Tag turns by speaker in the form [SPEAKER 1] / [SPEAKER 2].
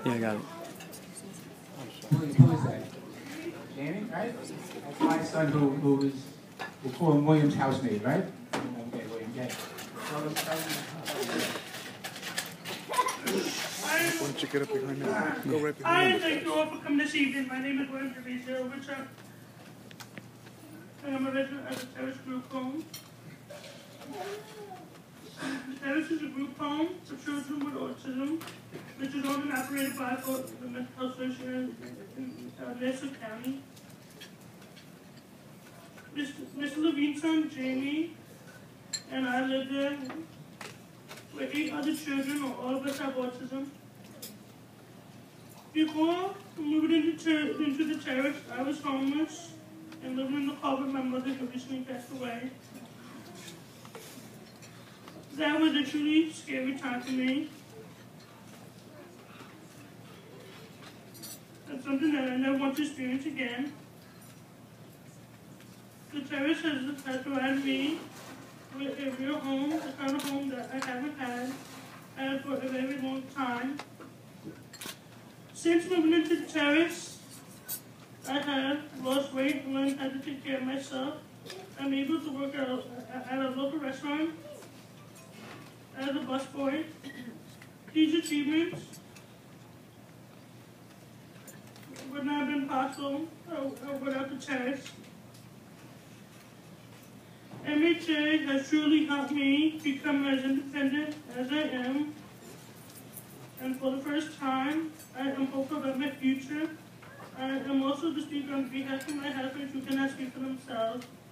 [SPEAKER 1] Yeah, I got it.
[SPEAKER 2] Who is that? Jamie, right? That's my son who call him William's housemaid, right? Okay, William, get it.
[SPEAKER 3] Why don't you get up behind that? Go right behind
[SPEAKER 4] Hi,
[SPEAKER 3] him.
[SPEAKER 4] thank you all for coming this evening. My name is William Treviso, which I'm a resident of the Terrace Group Home. The Terrace is a group home for children with autism, which is owned and operated by the Mental Health Association in Nassau County. Mr. Levine's son, Jamie, and I live there with 8 other children, all of us have autism. Before moving into the terrace, I was homeless and living in the car with my mother who recently passed away. That was a truly scary time for me. That's something that I never want to experience again. The terrace has provided me with a real home, the kind of home that I haven't had for a very long time. Since moving into the terrace, I have lost weight and learned how to take care of myself. I'm able to work at a local restaurant as a busboy. These achievements would not have been possible without the terrace. MHA has truly helped me become as independent as I am. And for the first time, I am hopeful about my future. I am also to speak on behalf of my husband who cannot speak for themselves.